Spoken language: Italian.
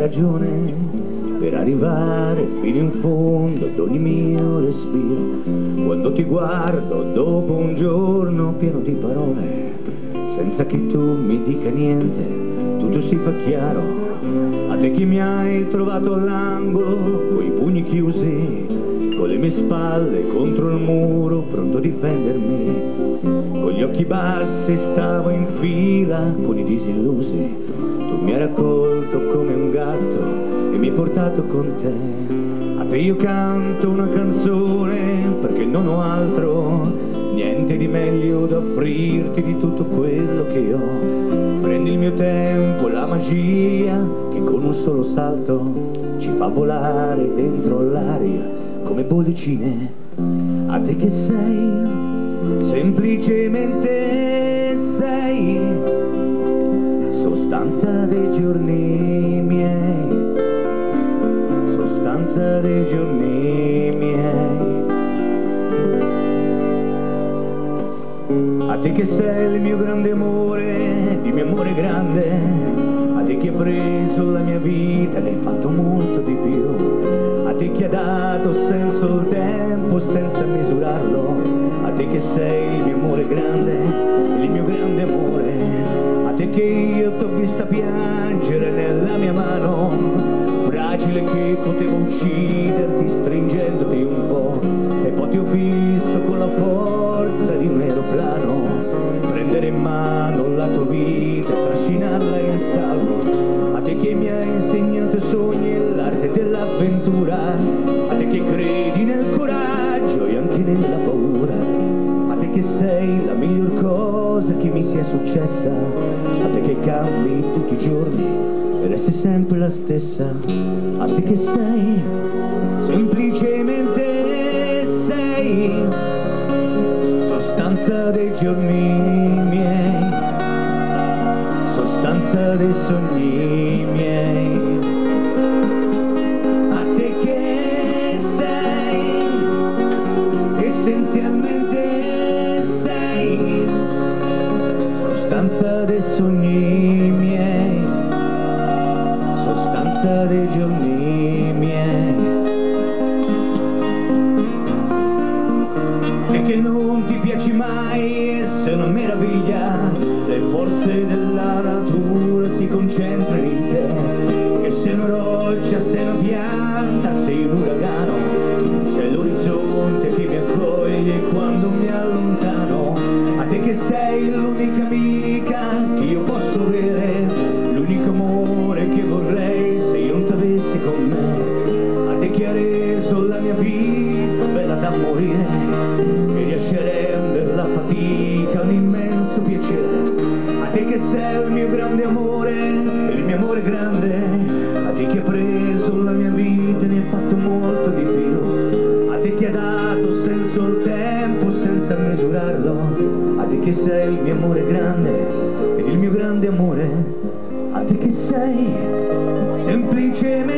ragione per arrivare fino in fondo ad ogni mio respiro. Quando ti guardo dopo un giorno pieno di parole, senza che tu mi dica niente, tutto si fa chiaro. A te che mi hai trovato all'angolo, coi pugni chiusi, con le mie spalle contro il muro, pronto a difendermi. Con gli occhi bassi stavo in fila con i disillusi. Tu mi hai raccolto come un gatto e mi hai portato con te. A te io canto una canzone perché non ho altro, niente di meglio da offrirti di tutto quello che ho. Prendi il mio tempo, la magia che con un solo salto ci fa volare dentro l'aria come bollicine. A te che sei, semplicemente sei sostanza dei giorni miei, sostanza dei giorni miei. A te che sei il mio grande amore, il mio amore grande, a te che hai preso la mia vita e ne hai fatto molto di più, a te che ha dato senso al tempo senza misurarlo, a te che sei il mio amore grande, il mio grande amore, a te che io t'ho vista piangere nella mia mano, fragile che potevo ucciderti stringendoti un po', e poi ti ho visto con la forza di un aeroplano prendere in mano la tua vita e trascinarla in salvo. A te che mi hai insegnato i sogni e l'arte dell'avventura, a te che credi nel coraggio e anche nella paura, a te che sei la miglior cosa che mi sia successa, a te che cambi tutti i giorni e resti sempre la stessa, a te che sei, semplicemente sei sostanza dei giorni miei, sostanza dei sogni miei. A te che sei, essenzialmente sei sostanza dei sogni miei, sostanza dei giorni miei. E che non ti piaci mai se non meraviglia, le forze della natura si concentrano in te, che sei una roccia, sei una pianta, sei un uragano, sei l'orizzonte che mi accoglie quando mi allontano. A te che sei l'unica amica che io posso avere, l'unico amore che vorrei se io non t'avessi con me, a te che hai reso la mia vita bella da morire, che riesce a rendere la fatica un immenso piacere. A te che sei il mio grande amore, il mio amore grande, a te che hai preso la mia vita e ne hai fatto molto di più, a te che hai dato senso al tempo senza misurarlo, a te che sei il mio amore grande ed il mio grande amore, a te che sei semplicemente